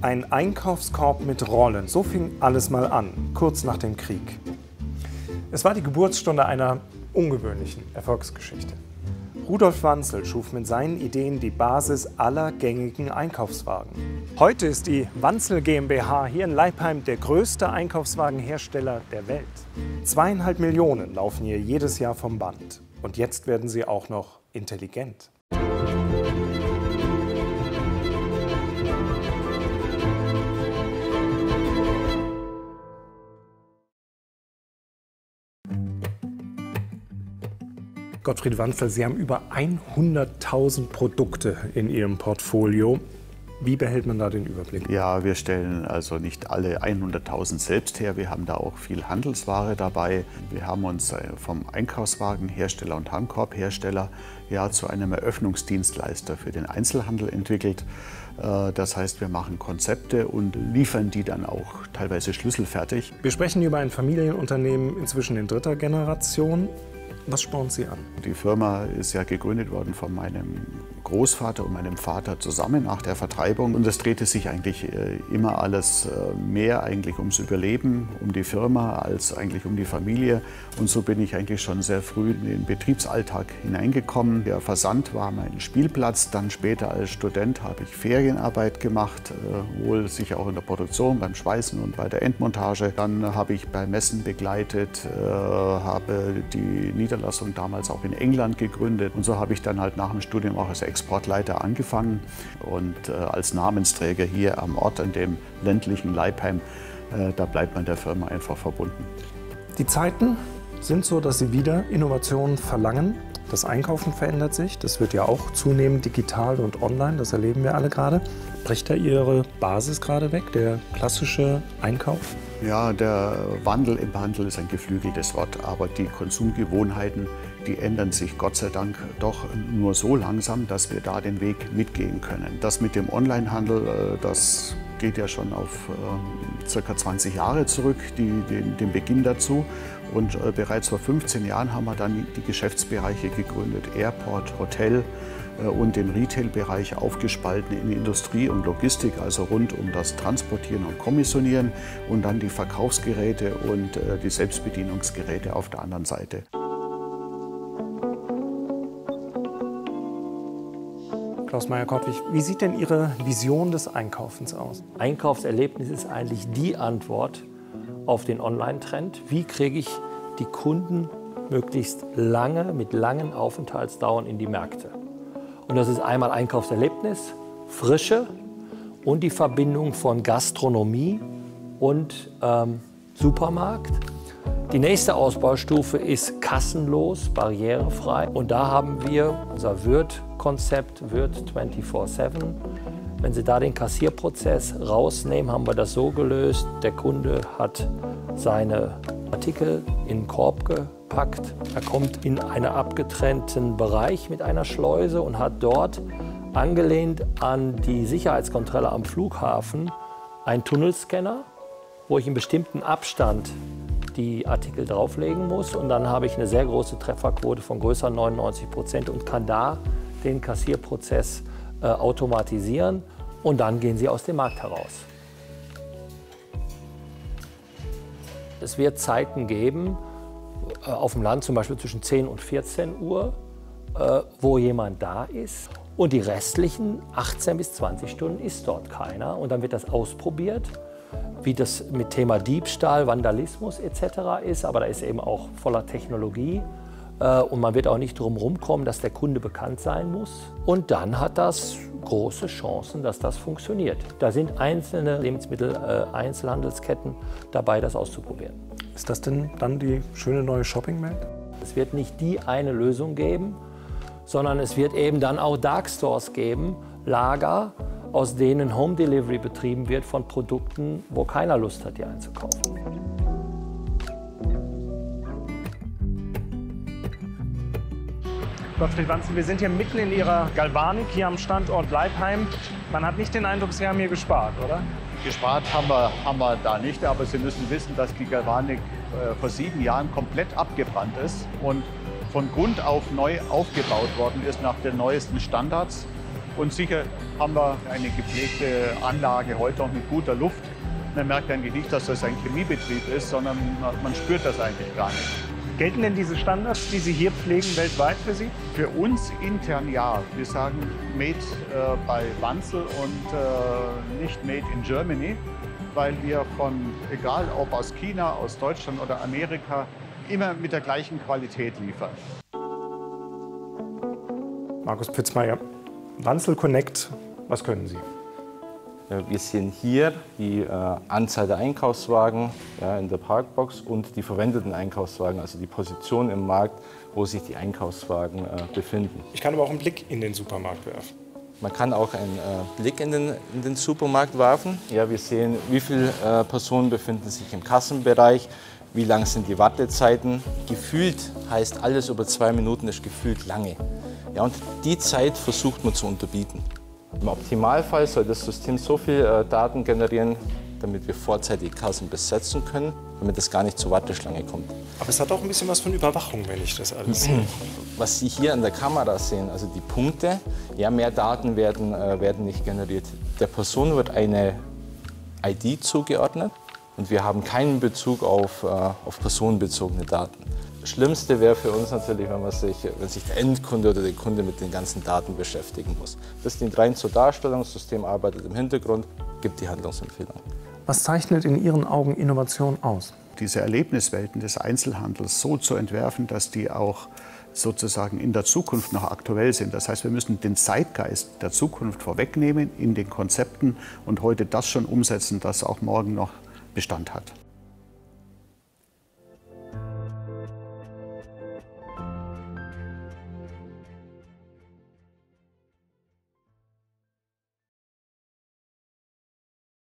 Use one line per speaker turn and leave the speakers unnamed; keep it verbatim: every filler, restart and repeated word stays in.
Ein Einkaufskorb mit Rollen, so fing alles mal an, kurz nach dem Krieg. Es war die Geburtsstunde einer ungewöhnlichen Erfolgsgeschichte. Rudolf Wanzel schuf mit seinen Ideen die Basis aller gängigen Einkaufswagen. Heute ist die Wanzel GmbH hier in Leipheim der größte Einkaufswagenhersteller der Welt. Zweieinhalb Millionen laufen hier jedes Jahr vom Band. Und jetzt werden sie auch noch intelligent. Gottfried Wanzel, Sie haben über hunderttausend Produkte in Ihrem Portfolio. Wie behält man da den Überblick?
Ja, wir stellen also nicht alle hunderttausend selbst her. Wir haben da auch viel Handelsware dabei. Wir haben uns vom Einkaufswagenhersteller und Handkorbhersteller ja zu einem Eröffnungsdienstleister für den Einzelhandel entwickelt. Das heißt, wir machen Konzepte und liefern die dann auch teilweise schlüsselfertig.
Wir sprechen über ein Familienunternehmen inzwischen in dritter Generation. Was spornt Sie an?
Die Firma ist ja gegründet worden von meinem Großvater und meinem Vater zusammen nach der Vertreibung. Und es drehte sich eigentlich immer alles mehr eigentlich ums Überleben, um die Firma, als eigentlich um die Familie. Und so bin ich eigentlich schon sehr früh in den Betriebsalltag hineingekommen. Der Versand war mein Spielplatz. Dann später als Student habe ich Ferienarbeit gemacht, wohl sicher auch in der Produktion, beim Schweißen und bei der Endmontage. Dann habe ich bei Messen begleitet, habe die Niederlassung damals auch in England gegründet. Und so habe ich dann halt nach dem Studium auch als Exportleiter angefangen und äh, als Namensträger hier am Ort, an dem ländlichen Leipheim, äh, da bleibt man der Firma einfach verbunden.
Die Zeiten sind so, dass sie wieder Innovationen verlangen. Das Einkaufen verändert sich, das wird ja auch zunehmend digital und online, das erleben wir alle gerade. Bricht da Ihre Basis gerade weg, der klassische Einkauf?
Ja, der Wandel im Handel ist ein geflügeltes Wort, aber die Konsumgewohnheiten, die ändern sich Gott sei Dank doch nur so langsam, dass wir da den Weg mitgehen können. Das mit dem Onlinehandel, das geht ja schon auf äh, circa zwanzig Jahre zurück, die, den, den Beginn dazu. Und äh, bereits vor fünfzehn Jahren haben wir dann die Geschäftsbereiche gegründet, Airport, Hotel äh, und den Retail-Bereich aufgespalten in Industrie und Logistik, also rund um das Transportieren und Kommissionieren und dann die Verkaufsgeräte und äh, die Selbstbedienungsgeräte auf der anderen Seite.
Klaus Meyer-Kottwig, wie sieht denn Ihre Vision des Einkaufens aus?
Einkaufserlebnis ist eigentlich die Antwort auf den Online-Trend. Wie kriege ich die Kunden möglichst lange, mit langen Aufenthaltsdauern in die Märkte? Und das ist einmal Einkaufserlebnis, Frische und die Verbindung von Gastronomie und ähm, Supermarkt. Die nächste Ausbaustufe ist kassenlos, barrierefrei. Und da haben wir unser Würth-Konzept, Würth vierundzwanzig sieben. Wenn Sie da den Kassierprozess rausnehmen, haben wir das so gelöst. Der Kunde hat seine Artikel in den Korb gepackt. Er kommt in einen abgetrennten Bereich mit einer Schleuse und hat dort, angelehnt an die Sicherheitskontrolle am Flughafen, einen Tunnelscanner, wo ich in bestimmten Abstand die Artikel drauflegen muss. Und dann habe ich eine sehr große Trefferquote von größer neunundneunzig Prozent und kann da den Kassierprozess äh, automatisieren. Und dann gehen Sie aus dem Markt heraus. Es wird Zeiten geben, äh, auf dem Land zum Beispiel zwischen zehn und vierzehn Uhr, äh, wo jemand da ist. Und die restlichen achtzehn bis zwanzig Stunden ist dort keiner. Und dann wird das ausprobiert, wie das mit Thema Diebstahl, Vandalismus et cetera ist. Aber da ist eben auch voller Technologie. Und man wird auch nicht drum rumkommen, dass der Kunde bekannt sein muss. Und dann hat das große Chancen, dass das funktioniert. Da sind einzelne Lebensmittel-Einzelhandelsketten dabei, das auszuprobieren.
Ist das denn dann die schöne neue Shoppingwelt?
Es wird nicht die eine Lösung geben, sondern es wird eben dann auch Dark Stores geben, Lager, aus denen Home Delivery betrieben wird von Produkten, wo keiner Lust hat, die einzukaufen.
Gottfried Wanzel, wir sind hier mitten in Ihrer Galvanik, hier am Standort Leipheim. Man hat nicht den Eindruck, Sie haben hier gespart, oder?
Gespart haben wir, haben wir da nicht, aber Sie müssen wissen, dass die Galvanik äh, vor sieben Jahren komplett abgebrannt ist und von Grund auf neu aufgebaut worden ist nach den neuesten Standards. Und sicher haben wir eine gepflegte Anlage heute auch mit guter Luft. Man merkt eigentlich nicht, dass das ein Chemiebetrieb ist, sondern man spürt das eigentlich gar nicht.
Gelten denn diese Standards, die Sie hier pflegen, weltweit für Sie?
Für uns intern ja. Wir sagen Made äh, bei Wanzel und äh, nicht Made in Germany, weil wir von, egal ob aus China, aus Deutschland oder Amerika, immer mit der gleichen Qualität liefern.
Markus Pitzmeier, Wanzel Connect, was können Sie?
Wir sehen hier die äh, Anzahl der Einkaufswagen ja, in der Parkbox und die verwendeten Einkaufswagen, also die Position im Markt, wo sich die Einkaufswagen äh, befinden.
Ich kann aber auch einen Blick in den Supermarkt werfen.
Man kann auch einen äh, Blick in den, in den Supermarkt werfen. Ja, wir sehen, wie viele äh, Personen befinden sich im Kassenbereich, wie lang sind die Wartezeiten. Gefühlt heißt alles über zwei Minuten ist gefühlt lange. Ja, und die Zeit versucht man zu unterbieten. Im Optimalfall soll das System so viel äh, Daten generieren, damit wir vorzeitig Kassen besetzen können, damit es gar nicht zur Warteschlange kommt.
Aber es hat auch ein bisschen was von Überwachung, wenn ich das alles sehe.
Was Sie hier an der Kamera sehen, also die Punkte, ja, mehr Daten werden, äh, werden nicht generiert. Der Person wird eine I D zugeordnet und wir haben keinen Bezug auf, äh, auf personenbezogene Daten. Das Schlimmste wäre für uns natürlich, wenn, man sich, wenn sich der Endkunde oder der Kunde mit den ganzen Daten beschäftigen muss. Das dient rein zur Darstellung, das System arbeitet im Hintergrund, gibt die Handlungsempfehlung.
Was zeichnet in Ihren Augen Innovation aus?
Diese Erlebniswelten des Einzelhandels so zu entwerfen, dass die auch sozusagen in der Zukunft noch aktuell sind. Das heißt, wir müssen den Zeitgeist der Zukunft vorwegnehmen in den Konzepten und heute das schon umsetzen, das auch morgen noch Bestand hat.